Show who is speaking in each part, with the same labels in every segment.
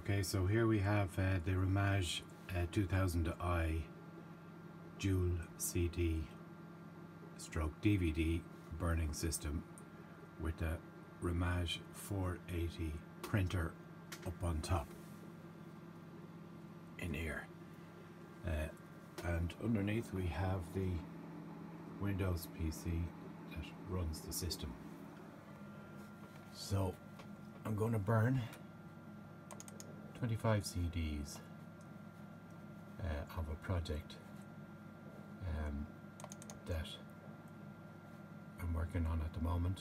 Speaker 1: Okay, so here we have the Ramage 2000i dual CD stroke DVD burning system with a Ramage 480 printer up on top in here, and underneath we have the Windows PC that runs the system. So I'm going to burn 25 CDs of a project that I'm working on at the moment.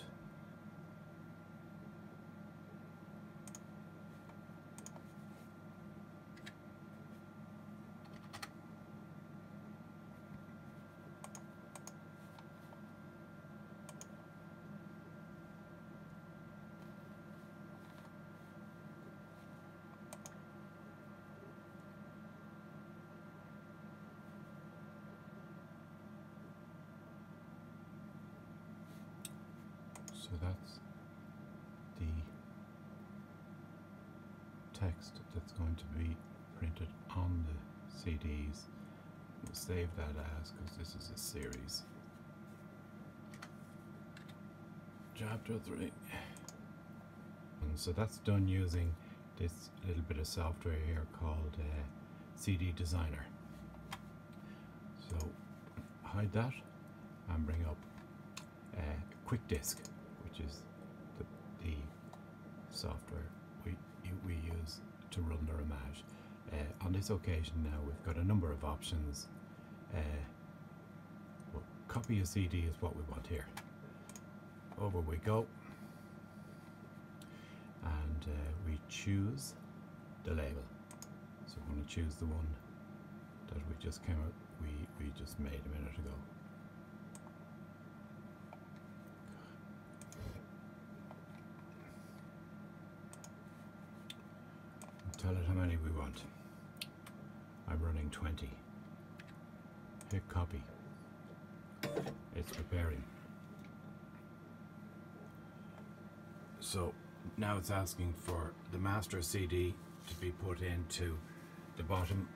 Speaker 1: So that's the text that's going to be printed on the CDs. We'll save that as, because this is a series. Chapter 3. And so that's done using this little bit of software here called CD Designer. So hide that and bring up Quick Disk, which is the software we use to run the Ramage. On this occasion now we've got a number of options. Well, copy a CD is what we want here. Over we go, and we choose the label. So I'm going to choose the one that we just we just made a minute ago. Tell it how many we want. I'm running 20. Hit copy. It's preparing. So now it's asking for the master CD to be put into the bottom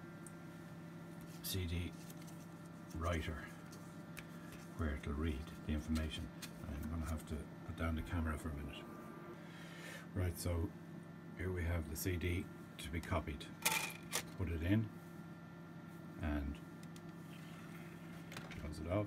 Speaker 1: CD writer where it'll read the information. I'm going to have to put down the camera for a minute. Right, so here we have the CD to be copied. Put it in and close it off.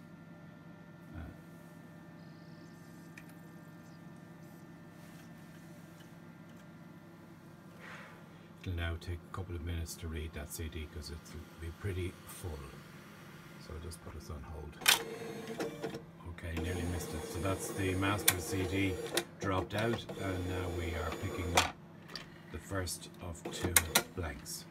Speaker 1: It'll now take a couple of minutes to read that CD because it'll be pretty full. So I'll just put us on hold. Okay, nearly missed it. So that's the master CD dropped out, and now we are picking up the first of 2 blanks.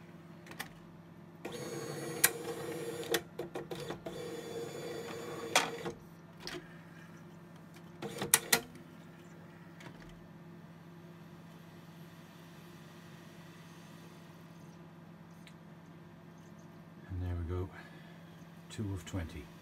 Speaker 1: And there we go, 2 of 20.